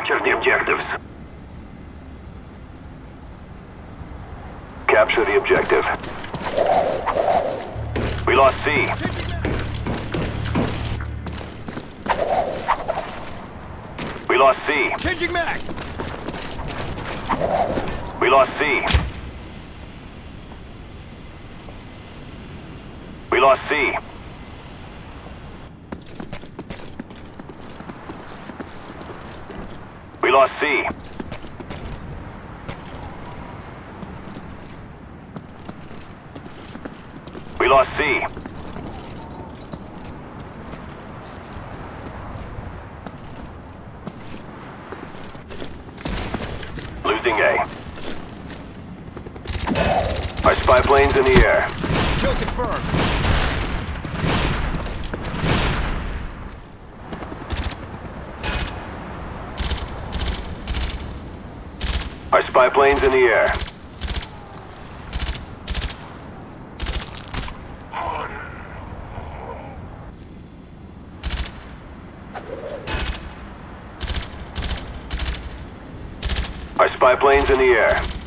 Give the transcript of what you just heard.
Capture the objectives. Capture the objective. We lost C. We lost C. Changing mag! We lost C. We lost C. We lost C. We lost C. Losing A. Our spy plane's in the air. Kill confirmed. Our spy plane's in the air. Our spy plane's in the air.